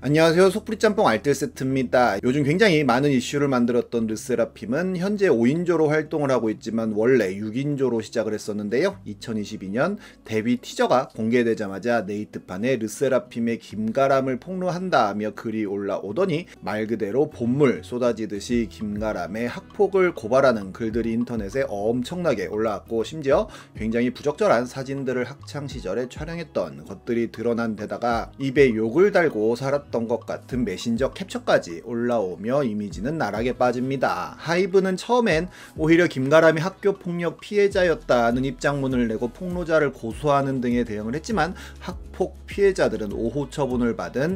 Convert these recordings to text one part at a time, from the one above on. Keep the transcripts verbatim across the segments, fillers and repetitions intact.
안녕하세요, 속풀이짬뽕 알뜰 세트입니다. 요즘 굉장히 많은 이슈를 만들었던 르세라핌은 현재 오 인조로 활동을 하고 있지만 원래 육 인조로 시작을 했었는데요. 이천이십이 년 데뷔 티저가 공개되자마자 네이트판에 르세라핌의 김가람을 폭로한다며 글이 올라오더니 말 그대로 본물 쏟아지듯이 김가람의 학폭을 고발하는 글들이 인터넷에 엄청나게 올라왔고, 심지어 굉장히 부적절한 사진들을 학창시절에 촬영했던 것들이 드러난 데다가 입에 욕을 달고 살았던 것 같은 메신저 캡처까지 올라오며 이미지는 나락에 빠집니다. 하이브는 처음엔 오히려 김가람이 학교폭력 피해자였다는 입장문을 내고 폭로자를 고소하는 등의 대응을 했지만, 학폭 피해자들은 오호 처분을 받은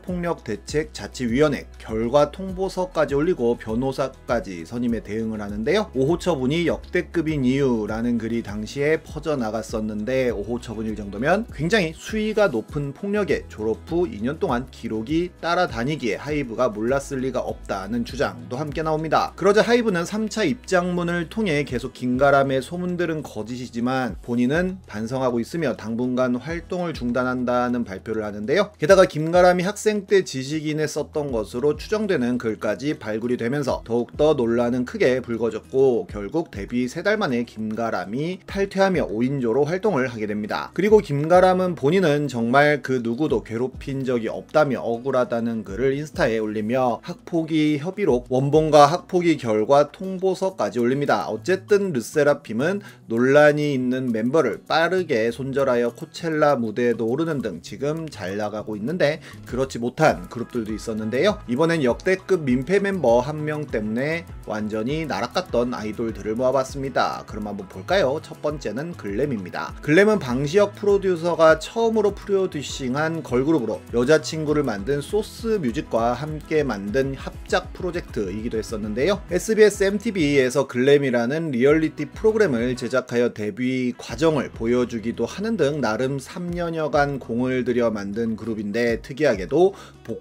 학교폭력대책자치위원회 결과 통보서까지 올리고 변호사까지 선임해 대응을 하는데요. 오호 처분이 역대급인 이유라는 글이 당시에 퍼져나갔었는데, 오호 처분일 정도면 굉장히 수위가 높은 폭력에 졸업 후 이 년 동안 기록이 따라다니기에 하이브가 몰랐을 리가 없다는 주장도 함께 나옵니다. 그러자 하이브는 삼 차 입장문을 통해 계속 김가람의 소문들은 거짓이지만 본인은 반성하고 있으며 당분간 활동을 중단한다는 발표를 하는데요. 게다가 김가람이 학생 때 지식인에 썼던 것으로 추정되는 글까지 발굴이 되면서 더욱더 논란은 크게 불거졌고, 결국 데뷔 세 달 만에 김가람이 탈퇴하며 오 인조로 활동을 하게 됩니다. 그리고 김가람은 본인은 정말 그 누구도 괴롭힌 적이 없다며 억울하다는 글을 인스타에 올리며 학폭위 협의록 원본과 학폭위 결과 통보서까지 올립니다. 어쨌든 르세라핌은 논란이 있는 멤버를 빠르게 손절하여 코첼라 무대에도 오르는 등 지금 잘 나가고 있는데, 그렇지 못한 그룹들도 있었는데요. 이번엔 역대급 민폐 멤버 한 명 때문에 완전히 나락갔던 아이돌들을 모아봤습니다. 그럼 한번 볼까요? 첫 번째는 글램입니다. 글램은 방시혁 프로듀서가 처음으로 프로듀싱한 걸그룹으로 여자친구를 만든 소스뮤직과 함께 만든 합작 프로젝트이기도 했었는데요. 에스비에스 엠티비에서 글램이라는 리얼리티 프로그램을 제작하여 데뷔 과정을 보여주기도 하는 등 나름 삼 년여간 공을 들여 만든 그룹인데, 특이하게도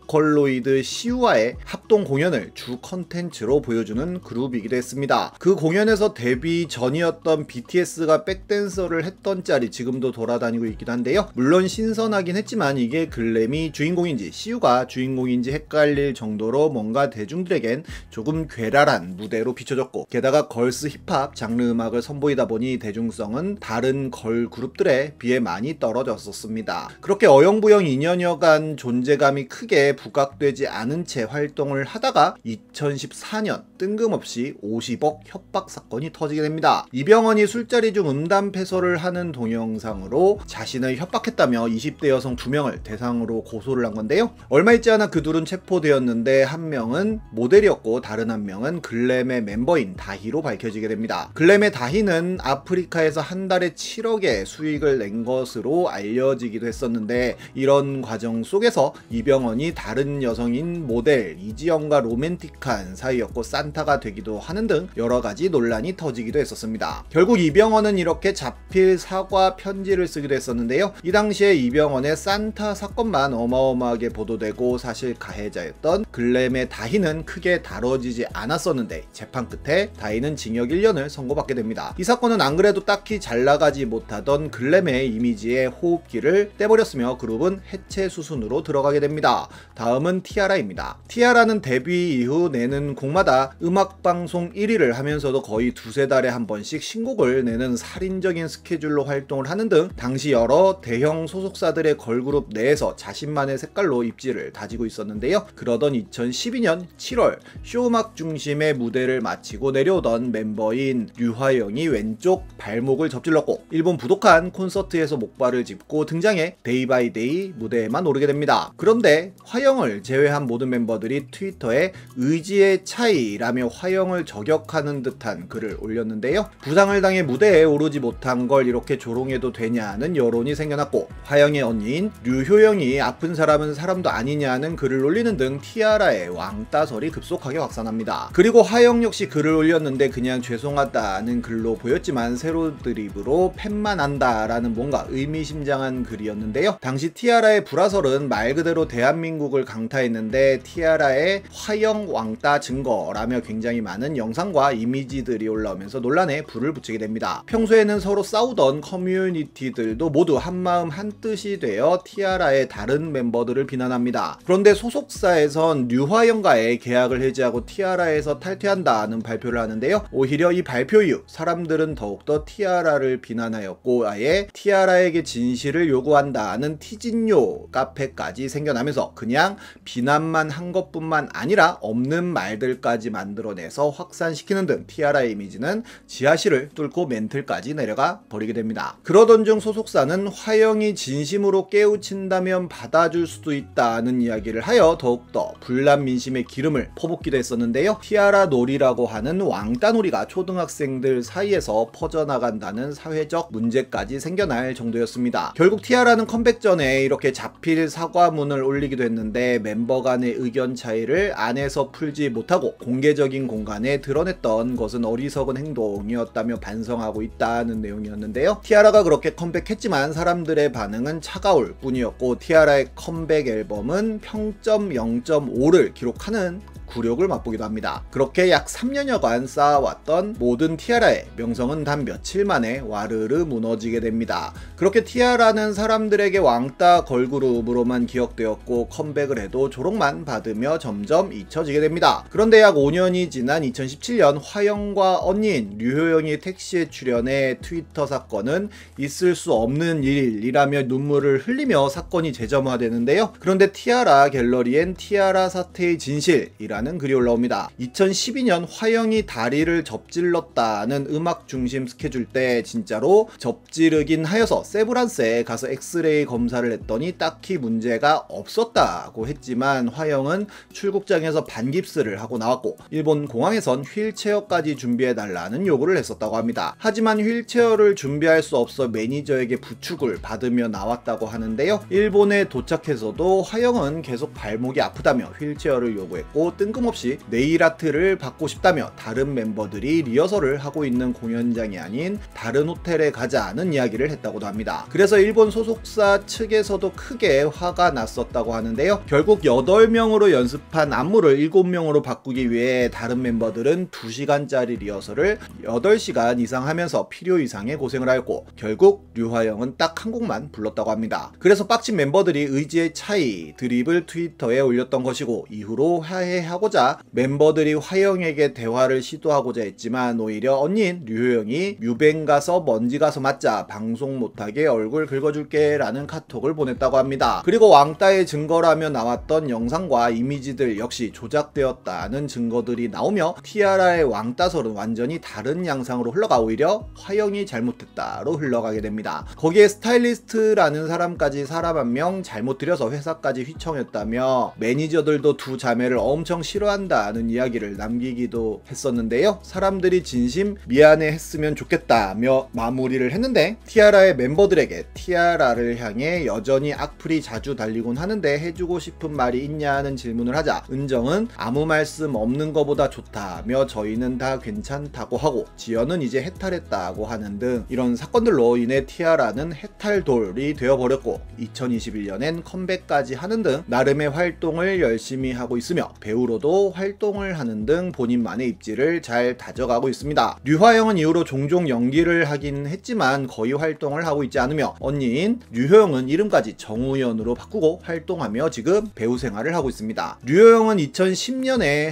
보컬로이드 시우와의 합동 공연을 주 컨텐츠로 보여주는 그룹이기도 했습니다. 그 공연에서 데뷔 전이었던 비티에스가 백댄서를 했던 짤이 지금도 돌아다니고 있기도 한데요. 물론 신선하긴 했지만 이게 글램이 주인공인지 시우가 주인공인지 헷갈릴 정도로 뭔가 대중들에겐 조금 괴랄한 무대로 비춰졌고, 게다가 걸스 힙합 장르 음악을 선보이다 보니 대중성은 다른 걸 그룹들에 비해 많이 떨어졌었습니다. 그렇게 어영부영 이 년여간 존재감이 크게 부각되지 않은 채 활동을 하다가 이천십사 년 뜬금없이 오십억 협박 사건이 터지게 됩니다. 이병헌이 술자리 중 음담패설을 하는 동영상으로 자신을 협박했다며 이십 대 여성 두 명을 대상으로 고소를 한 건데요. 얼마 있지 않아 그 둘은 체포되었는데, 한 명은 모델이었고 다른 한 명은 글램의 멤버인 다희로 밝혀지게 됩니다. 글램의 다희는 아프리카에서 한 달에 칠억의 수익을 낸 것으로 알려지기도 했었는데, 이런 과정 속에서 이병헌이 다른 여성인 모델 이지영과 로맨틱한 사이였고 산타가 되기도 하는 등 여러가지 논란이 터지기도 했었습니다. 결국 이병헌은 이렇게 자필 사과 편지를 쓰기도 했었는데요. 이 당시에 이병헌의 산타 사건만 어마어마하게 보도되고 사실 가해자였던 글램의 다희는 크게 다뤄지지 않았었는데, 재판 끝에 다희는 징역 일 년을 선고받게 됩니다. 이 사건은 안 그래도 딱히 잘 나가지 못하던 글램의 이미지에 호흡기를 떼버렸으며 그룹은 해체 수순으로 들어가게 됩니다. 다음은 티아라입니다. 티아라는 데뷔 이후 내는 곡마다 음악방송 일 위를 하면서도 거의 두세 달에 한 번씩 신곡을 내는 살인적인 스케줄로 활동을 하는 등 당시 여러 대형 소속사들의 걸그룹 내에서 자신만의 색깔로 입지를 다지고 있었는데요. 그러던 이천십이 년 칠월 쇼음악 중심의 무대를 마치고 내려오던 멤버인 류화영이 왼쪽 발목을 접질렀고 일본 부도칸 콘서트에서 목발을 짚고 등장해 데이 바이 데이 무대에만 오르게 됩니다. 그런데 화영을 제외한 모든 멤버들이 트위터에 의지의 차이라며 화영을 저격하는 듯한 글을 올렸는데요. 부상을 당해 무대에 오르지 못한 걸 이렇게 조롱해도 되냐는 여론이 생겨났고, 화영의 언니인 류효영이 아픈 사람은 사람도 아니냐는 글을 올리는 등 티아라의 왕따설이 급속하게 확산합니다. 그리고 화영 역시 글을 올렸는데 그냥 죄송하다는 글로 보였지만 세로 드립으로 팬만 안다라는 뭔가 의미심장한 글이었는데요. 당시 티아라의 불화설은 말 그대로 대한민국을 강타했는데, 티아라의 화영 왕따 증거라며 굉장히 많은 영상과 이미지들이 올라오면서 논란에 불을 붙이게 됩니다. 평소에는 서로 싸우던 커뮤니티들도 모두 한마음 한뜻이 되어 티아라의 다른 멤버들을 비난하고 비난합니다. 그런데 소속사에선 류화영과의 계약을 해지하고 티아라에서 탈퇴한다는 발표를 하는데요. 오히려 이 발표 이후 사람들은 더욱더 티아라를 비난하였고 아예 티아라에게 진실을 요구한다는 티진요 카페까지 생겨나면서 그냥 비난만 한 것뿐만 아니라 없는 말들까지 만들어내서 확산시키는 등 티아라의 이미지는 지하실을 뚫고 멘틀까지 내려가 버리게 됩니다. 그러던 중 소속사는 화영이 진심으로 깨우친다면 받아줄 수도 있다는 이야기를 하여 더욱더 불난 민심의 기름을 퍼붓기도 했었는데요. 티아라 놀이라고 하는 왕따 놀이가 초등학생들 사이에서 퍼져나간다는 사회적 문제까지 생겨날 정도였습니다. 결국 티아라는 컴백 전에 이렇게 자필 사과문을 올리기도 했는데 멤버 간의 의견 차이를 안에서 풀지 못하고 공개적인 공간에 드러냈던 것은 어리석은 행동이었다며 반성하고 있다는 내용이었는데요. 티아라가 그렇게 컴백했지만 사람들의 반응은 차가울 뿐이었고 티아라의 컴백 앨범은 평점 영 점 오를 기록하는 굴욕을 맛보기도 합니다. 그렇게 약 삼 년여간 쌓아왔던 모든 티아라의 명성은 단 며칠 만에 와르르 무너지게 됩니다. 그렇게 티아라는 사람들에게 왕따 걸그룹으로만 기억되었고 컴백을 해도 조롱만 받으며 점점 잊혀지게 됩니다. 그런데 약 오 년이 지난 이천십칠 년 화영과 언니인 류효영이 택시에 출연해 트위터 사건은 있을 수 없는 일이라며 눈물을 흘리며 사건이 재점화되는데요. 그런데 티아라 갤러리엔 티아라 사태의 진실이라 라는 글이 올라옵니다. 이천십이 년 화영이 다리를 접질렀다는 음악 중심 스케줄 때 진짜로 접지르긴 하여서 세브란스에 가서 엑스레이 검사를 했더니 딱히 문제가 없었다고 했지만 화영은 출국장에서 반깁스를 하고 나왔고 일본 공항에선 휠체어까지 준비해달라는 요구를 했었다고 합니다. 하지만 휠체어를 준비할 수 없어 매니저에게 부축을 받으며 나왔다고 하는데요. 일본에 도착해서도 화영은 계속 발목이 아프다며 휠체어를 요구했고 뜬금없이 네일아트를 받고 싶다며 다른 멤버들이 리허설을 하고 있는 공연장이 아닌 다른 호텔에 가자는 이야기를 했다고도 합니다. 그래서 일본 소속사 측에서도 크게 화가 났었다고 하는데요. 결국 여덟 명으로 연습한 안무를 일곱 명으로 바꾸기 위해 다른 멤버들은 두 시간짜리 리허설을 여덟 시간 이상 하면서 필요 이상의 고생을 하였고 결국 류화영은 딱 한 곡만 불렀다고 합니다. 그래서 빡친 멤버들이 의지의 차이 드립을 트위터에 올렸던 것이고 이후로 화해하고자 멤버들이 화영에게 대화를 시도하고자 했지만 오히려 언니인 류효영이 뮤뱅 가서 먼지 가서 맞자 방송 못하게 얼굴 긁어줄게 라는 카톡을 보냈다고 합니다. 그리고 왕따의 증거라며 나왔던 영상과 이미지들 역시 조작되었다는 증거들이 나오며 티아라의 왕따설은 완전히 다른 양상으로 흘러가 오히려 화영이 잘못했다로 흘러가게 됩니다. 거기에 스타일리스트라는 사람까지 사람 한 명 잘못 들여서 회사까지 휘청했다며 매니저들도 두 자매를 엄청 싫어한다는 이야기를 남기기도 했었는데요. 사람들이 진심 미안해 했으면 좋겠다며 마무리를 했는데 티아라의 멤버들에게 티아라를 향해 여전히 악플이 자주 달리곤 하는데 해주고 싶은 말이 있냐는 질문을 하자 은정은 아무 말씀 없는 거보다 좋다며 저희는 다 괜찮다고 하고 지연은 이제 해탈했다고 하는 등 이런 사건들로 인해 티아라는 해탈돌이 되어버렸고 이천이십일 년엔 컴백까지 하는 등 나름의 활동을 열심히 하고 있으며 배우로도 활동을 하는 등 본인만의 입지를 잘 다져가고 있습니다. 류화영은 이후로 종종 연기를 하긴 했지만 거의 활동을 하고 있지 않으며 언니인 류효영은 이름까지 정우현으로 바꾸고 활동하며 지금 배우 생활을 하고 있습니다. 류효영은 이천십 년에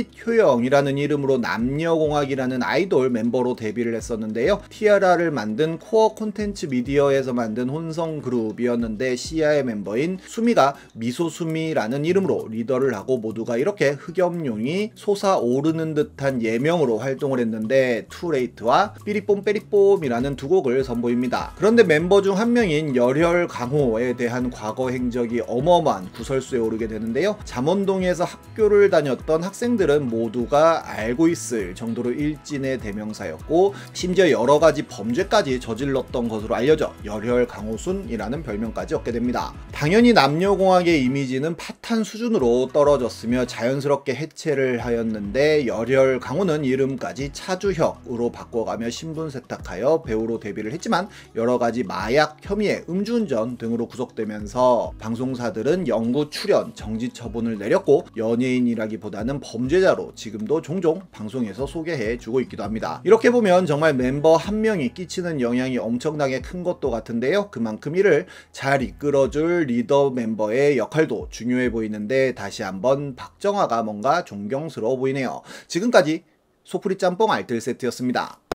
한빛효영이라는 이름으로 남녀공학이라는 아이돌 멤버로 데뷔를 했었는데요. 티아라를 만든 코어 콘텐츠 미디어에서 만든 혼성 그룹이었는데 시아의 멤버인 수미가 미소수미라는 이름으로 리더를 하고 모두가 이렇게 흑염룡이 솟아오르는 듯한 예명으로 활동을 했는데 투레이트와 삐리뽐빼리뽐이라는 두 곡을 선보입니다. 그런데 멤버 중 한 명인 열혈 강호에 대한 과거 행적이 어마어마한 구설수에 오르게 되는데요. 잠원동에서 학교를 다녔던 학생들은 모두가 알고 있을 정도로 일진의 대명사였고 심지어 여러가지 범죄까지 저질렀던 것으로 알려져 열혈 강호순이라는 별명까지 얻게 됩니다. 당연히 남녀공학의 이미지는 파탄 수준으로 떨어졌으며 자연 자연스럽게 해체를 하였는데 열혈 강호는 이름까지 차주혁으로 바꿔가며 신분 세탁하여 배우로 데뷔를 했지만 여러가지 마약 혐의에 음주운전 등으로 구속되면서 방송사들은 영구 출연 정지 처분을 내렸고 연예인이라기보다는 범죄자로 지금도 종종 방송에서 소개해주고 있기도 합니다. 이렇게 보면 정말 멤버 한 명이 끼치는 영향이 엄청나게 큰 것도 같은데요. 그만큼 이를 잘 이끌어줄 리더 멤버의 역할도 중요해 보이는데 다시 한번 박정화가 뭔가 존경스러워 보이네요. 지금까지 소프리 짬뽕 알뜰 세트였습니다.